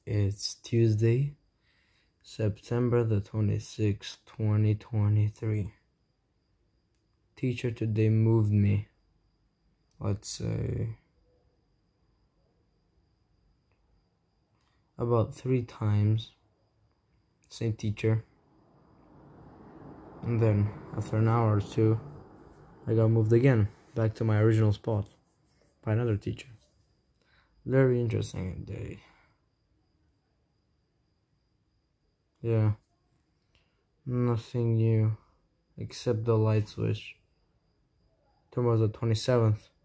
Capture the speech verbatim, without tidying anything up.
It's Tuesday, September the twenty-sixth, twenty twenty-three. Teacher today moved me, let's say, about three times. Same teacher. And then, after an hour or two, I got moved again, back to my original spot, by another teacher. Very interesting day. Yeah. Nothing new, except the light switch. Tomorrow's the twenty-seventh.